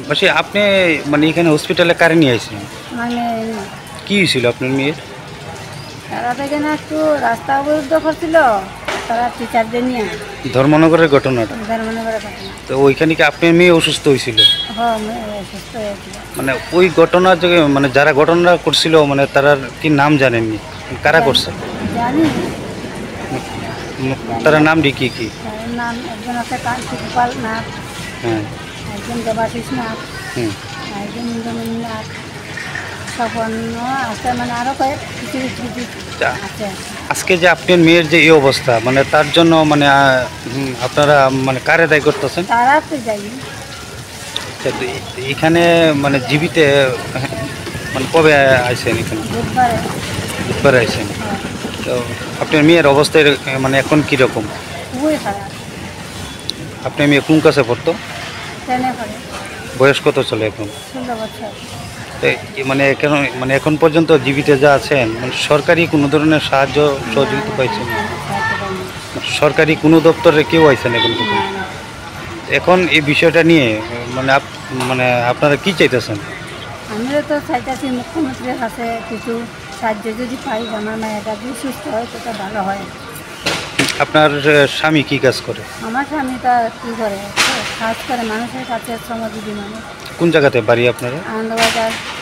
বলছি আপনি মানে এখানে হসপিটালে কারে নিয়ে আসছিলেন? মানে কি হয়েছিল আপনার মেয়ের? তারা তো এখানে একটু রাস্তা অবরুদ্ধ করছিল, তারা টিচারদের নিয়ে ধর্মনগরের ঘটনাটা। ধর্মনগরের ঘটনা। তো ওইখানে কি আপনার মেয়ে অসুস্থ হয়েছিল? হ্যাঁ, সুস্থ হয়েছিল। মানে ওই ঘটনা যে মানে যারা ঘটনা করছিল মানে তারা কি নাম জানেননি? কারা করছে? জানি, তারা নাম কি কি? তার নাম একজন আছে কান্তিগোপাল নাথ, হ্যাঁ। একজন দেবাশিস নাথ, হুম। একজন ইন্দ্রমণি নাথ, স্বপন আছে, মানে আরও কয়েক কিছু কিছু কিছু তা আছে। আজকে যে আপনার মেয়ের যে এই অবস্থা মানে তার জন্য মানে আপনারা মানে কারে দায়ী করতেছেন? তারা তো যাই এখানে মানে জীবিত মানে কবে আইছেন এখানে? বুধবারে। বুধবার আইছেন। হ্যাঁ, তো আপনার মেয়ের অবস্থা মানে এখন কীরকম? খুবই খারাপ। আপনার মেয়ে কোন কাছে পড়তো? ট্রেনে করে বয়স কত চলে এখন? 16 বছর। তো মানে কেন মানে এখন পর্যন্ত জীবিত যা আছেন মানে সরকারি কোনো ধরনের সাহায্য সহযোগিতা পাইছেন? সরকারি কোনো দপ্তরে কেউ আইছেন এখন না, পর্যন্ত? না। এখন এই বিষয়টা নিয়ে মানে মানে আপনারা কি চাইতেছেন? আমিও তো চাইতেছি মুখ্যমন্ত্রীর কাছে কিছু সাহায্য যদি পাই, আমার মেয়েটা যদি সুস্থ হয় তো ভালো হয়। আপনার স্বামী কি কাজ করে? আমার স্বামীটা কী করে, কাজ করে মানুষের কাছে শ্রমজীবী মানুষ। কোন জায়গাতে বাড়ি আপনারা? আনন্দবাজার।